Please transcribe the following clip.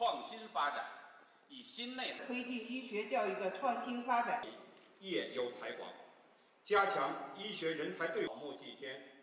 创新发展，以新内涵推进医学教育的创新发展。 业有才华，加强医学人才对口目祭天。